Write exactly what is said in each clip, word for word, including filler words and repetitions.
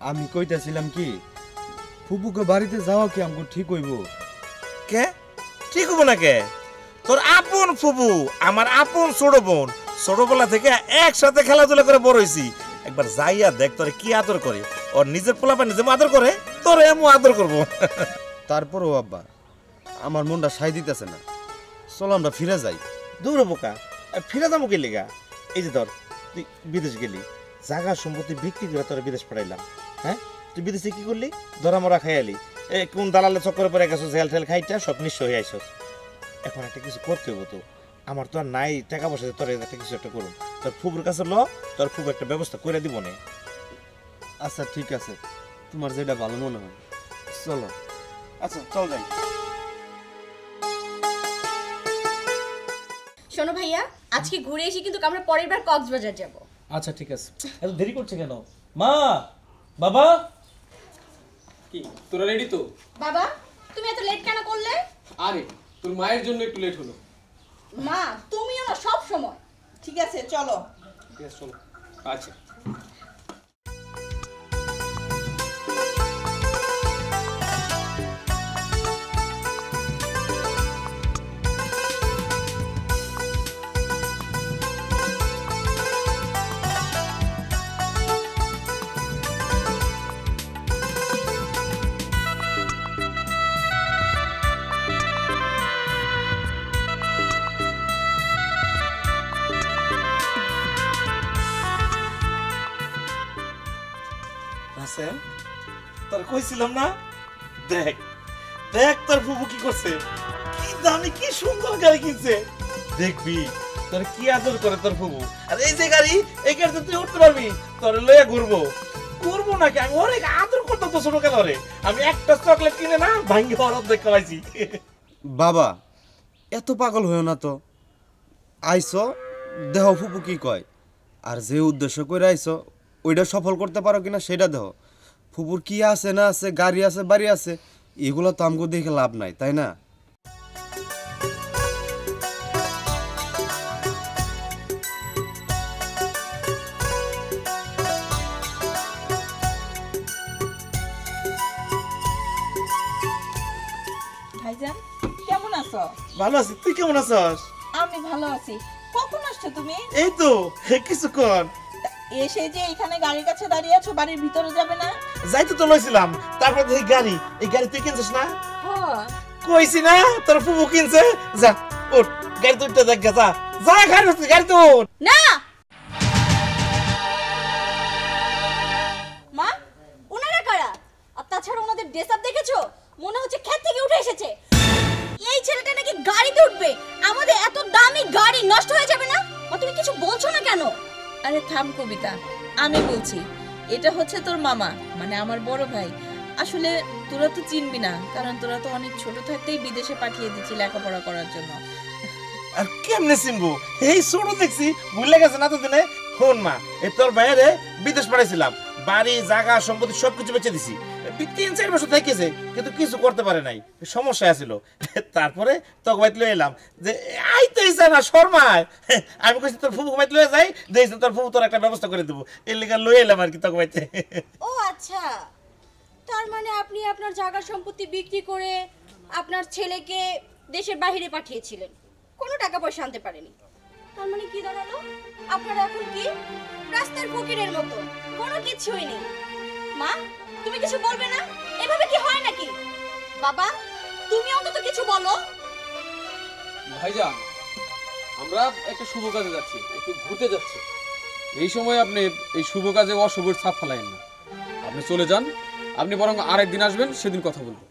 আমি কইতাছিলাম কি ফুপুকে বাড়িতে যাওয়া কি আমগো ঠিক হইব? কে ঠিক হবো না কে? তোর আপন ফুপু, আমার আপন ছোট বোন, ছোটবেলা থেকে একসাথে খেলাধুলা করে বড় হইছি। একবার যাইয়া দেখ তোরে কি আদর করে। ওর নিজের পোলাপা নিজে আদর করে, তোরে এমন আদর করবো। তারপরও আব্বা আমার মনটা সাই দিতেছে না, চলো আমরা ফিরে যাই। দূর বোকা, ফিরে যাবো কি লিগা? এই যে ধর তুই বিদেশ গেলি, জায়গা সম্পত্তি বিক্রি করে তোরা বিদেশ পাঠাইলাম। হ্যাঁ, তুই বিদেশে কি করলি? ধরা মরা খাইয়ালি, এ কোন দালালে চক্করে পরে গেছো, জেল ঠেল খাইটা সব নিঃস্ব হয়ে আইসস। এখন একটা কিছু করতে হবো তো, আমার তো আর নাই টাকা পয়সা, তোর একটা কিছু একটা করুন। তোর ফুপুর কাছে ল, তোর ফুপু একটা ব্যবস্থা করে দিব না। আচ্ছা ঠিক আছে, তোমার যেটা ভালো মনে হয় চলো। আচ্ছা চল যাই। শোনো ভাইয়া, আজকে ঘুরে এসে কিন্তু আমরা পরের বার কক্সবাজার যাব। আচ্ছা ঠিক আছে, এত দেরি করছে কেন? মা, বাবা, কি তোরা রেডি তো? বাবা, তুমি এত লেট কেন করলে? আরে তোর মায়ের জন্য একটু লেট হলো। মা, তুমিও না সব সময়। ঠিক আছে চলো। ঠিক আছে চলো। আচ্ছা রাসেল, তোর কইছিলাম না, দেখ দেখ তোর ফুফু কি করছে, কি দামি কি সুন্দর গাড়ি কিনছে। দেখবি তোর কি আদর করে তোর ফুফু। আর এই যে গাড়ি, এই গাড়িতে তুই উঠতে পারবি, তোর লইয়া ঘুরবো। ঘুরবো নাকি, আমি অনেক আদর করতাম তো ছোট কালে। আমি একটা চকলেট কিনে না ভাঙ্গি হরফ দেখতে পাইছি। বাবা এত পাগল হয়েও না তো, আইসো দেহ ফুপু কি কয়, আর যে উদ্দেশ্য করে আইসো ওইটা সফল করতে পারো কিনা সেটা দেহ। ফুপুর কি আছে না আছে, গাড়ি আছে বাড়ি আছে, এগুলো তো আমগো দেখে লাভ নাই, তাই না? ভাইজান কেমন আছো? ভালো আছি, তুই কেমন আছস? আমি ভালো আছি। কখন আসছো তুমি? এই তো কিছুক্ষণ। এসে যে এখানে গাড়ির কাছে দাঁড়িয়ে আছো, বাড়ির ভিতরে যাবে না? যাইতে তো লইছিলাম, তারপর এই গাড়ি, এই গাড়ি তুই কিনছিস না? হ্যাঁ। কইছি না তোর ফুফু কিনছে। যা উঠ, গাড়ি তুলতে দেখ, যা যা গাড়ি উঠ, গাড়ি তুল। না মা, ওনারা কারা? আর তাছাড়া ওনাদের ড্রেস আপ দেখেছো? মনে হচ্ছে ক্ষেত থেকে উঠে এসেছে। এই ছেলেটা নাকি গাড়িতে উঠবে, আমাদের এত দামি গাড়ি নষ্ট হয়ে যাবে না? মা, তুমি কিছু বলছো না কেন? আরে থাম কবিতা, আমি বলছি এটা হচ্ছে তোর মামা, মানে আমার বড় ভাই। আসলে তোরা তো চিনবি না, কারণ তোরা তো অনেক ছোট থাকতেই বিদেশে পাঠিয়ে দিচ্ছি লেখাপড়া করার জন্য। আর কেমনে চিনবো, এই ছোট দেখছি, ভুলে গেছে না তো দিনে। শোন মা, এই তোর বাইরে বিদেশ পাঠাইছিলাম, বাড়ি জায়গা সম্পত্তি সবকিছু বেচে দিছি। তিন চার বছর থেকেছে, কিন্তু কিছু করতে পারে নাই, সমস্যা আছিল। তারপরে তোকে বাইতে লয়ে এলাম, যে আইতে ইচ্ছা না শর্মায়। আমি কইছি তোর ফুফু বাইতে লয়ে যাই, দেখছি তোর ফুফু তোর একটা ব্যবস্থা করে দেবো, এর লেগে লয়ে এলাম আর কি তোকে বাইতে। ও আচ্ছা, তার মানে আপনি আপনার জায়গা সম্পত্তি বিক্রি করে আপনার ছেলেকে দেশের বাইরে পাঠিয়েছিলেন, কোনো টাকা পয়সা আনতে পারেনি। তার মানে কি দাঁড়ালো, আপনারা এখন কি রাস্তার ফকিরের মতো, কোনো কিছুই নেই। মা, তুমি কিছু বলবে না? এভাবে কি হয় নাকি? বাবা, তুমি অন্তত কিছু বলো। ভাইজান, আমরা একটা শুভ কাজে যাচ্ছি, একটু ঘুরতে যাচ্ছি। এই সময় আপনি এই শুভ কাজে অশুভের ছাপ ফেলাইন না। আপনি চলে যান, আপনি বরং আরেকদিন আসবেন, সেদিন কথা বলবো।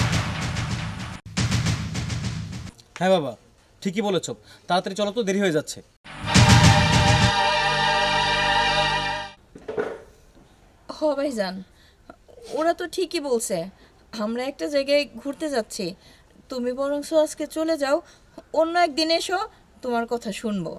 হ্যাঁ বাবা ঠিকই বলেছ, তাড়াতাড়ি চলো তো, দেরি হয়ে যাচ্ছে। হ ভাইজান, ওরা তো ঠিকই বলছে, আমরা একটা জায়গায় ঘুরতে যাচ্ছি। তুমি বরং আজকে চলে যাও, অন্য একদিন এসো, তোমার কথা শুনবো।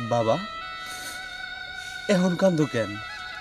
বাবা এখন কান্দো কেন?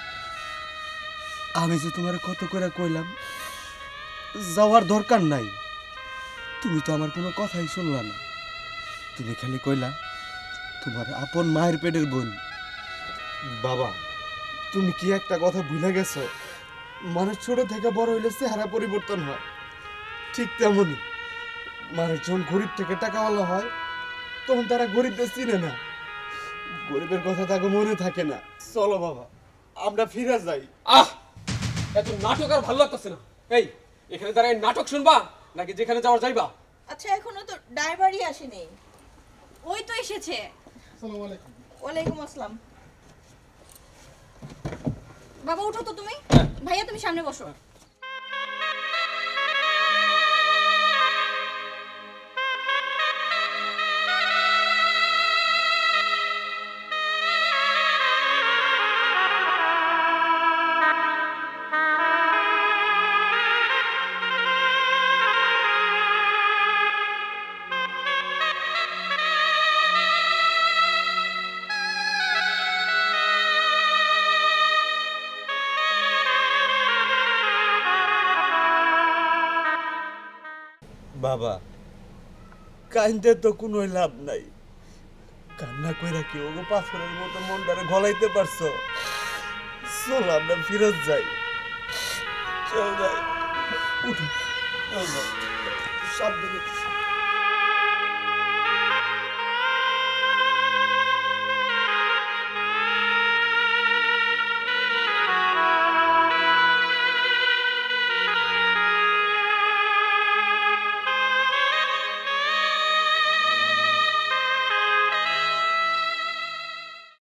আমি যে তোমার কত করে কইলাম যাওয়ার দরকার নাই, তুমি তো আমার কোনো কথাই শুনলা না। তুমি খালি কইলা তোমার আপন মায়ের পেটের বোন। বাবা তুমি কি একটা কথা ভুলে গেছো, মানুষ ছোট থেকে বড় হইলে চেহারা পরিবর্তন হয়, ঠিক তেমনই মানুষ যখন গরিব থেকে টাকাওয়ালা হয় তখন তারা গরিবদের চিনে না, গরিবের কথা তাকে মনে থাকে না। চলো বাবা আমরা ফিরে যাই। আহ এত নাটক আর ভালো লাগতেছে না। এই এখানে দাঁড়ায় নাটক শুনবা নাকি যেখানে যাওয়ার যাইবা? আচ্ছা এখনো তো ড্রাইভারই আসেনি। ওই তো এসেছে। ওয়ালাইকুম আসসালাম। বাবা উঠো তো তুমি। ভাইয়া তুমি সামনে বসো। বাবা কাইন্দে তো কোনো লাভ নাই, কান্না কইরা কি ওগো পাথরের মতো মনটারে গলাইতে পারছো? চলো আমরা ফিরত যাই। চল যাই, উঠো, চল যাই, সাবধানে।